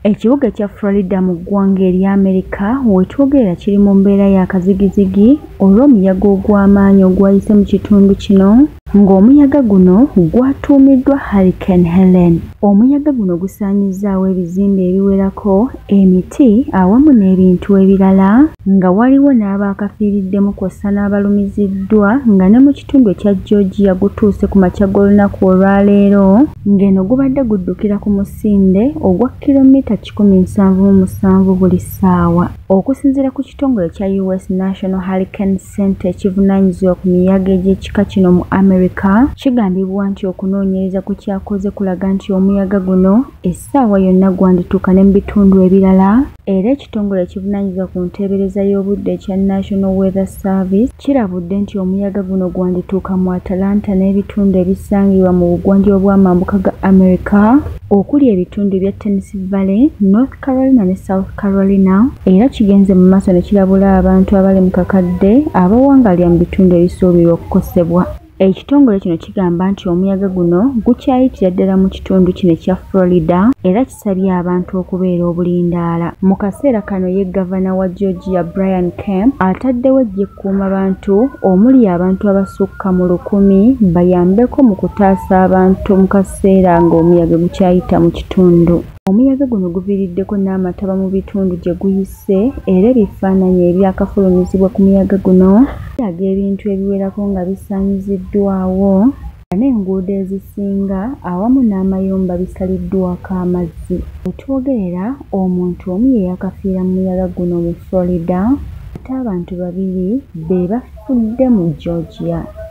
Ekibuga kya Florida mu ggwanga erya Amerika wetwogerera kiri mu mbeera y'akazigizigi olw'omuyaga ogw'amaanyi ogwayise mu kitundu kino ng'omuyaga guno gwatuumiddwa Hurricane Helene. Omuyaga guno gusaanyizzaawo ebizimbe ebiwerako, emiti awamu n'ebintu ebirala nga waliwo n'abaakafiiriddemu kw'ossa n'abalumiziddwa nga ne mu kitundu ekya Georgia gutuuse ku makya g'olunaku olwaleero ng'eno gubadde guddukira ku musinde ogwa kilomita 177 buli ssaawa. Okusinziira ku kitongole kya US National Hurricane Center ekivunaanyizibwa ku miyaga egy'ekika kino mu America kigambibwa nti okunoonyereza ku kyakoze kulaga nti omuyaga guno essaawa yonna gwandituuka ne mu bitundu ebirala, era ekitongole ekivunaanyizibwa ku nteebereza y'obudde ekya National Weather Service kirabudde nti omuyaga guno gwandituuka mu Atlanta n'ebitundu ebisangibwa mu bugwanjuba bw'amambuka ga America okuli ebitundu bya Tennessee Valley, North Carolina ne South Carolina, era kigenze mu maaso ne kirabula abantu abali mu kakadde abawangalira mu bitundu ebisuubirwa okukosebwa. Ekitongole kino kigamba nti omuyaga guno gukyayitira ddala mu kitundu kino ekya Florida era kisabye abantu okubeera obulindaala. Mu kaseera kano ye gavana wa Georgia Brian Kemp ataddewo eggye ekkuuma bantu omuli abantu abasukka mu 1,000 bayambeko mu kutaasa abantu mu kaseera ng'omuyaga gukyayita mu kitundu. Omuyaga guno guviiriddeko n'amataba mu bitundu gye guyise era ebifaananyi ebyakafulumizibwa ku muyaga guno biraga ebintu ebiwerako nga bisaanyiziddwawo n'enguudo ezisinga awamu n'amayumba bisaliddwako amazzi. Wetwogerera omuntu omu ye yakafiira mu muyaga guno mu Florida ate abantu 2 be bafudde mu Georgia.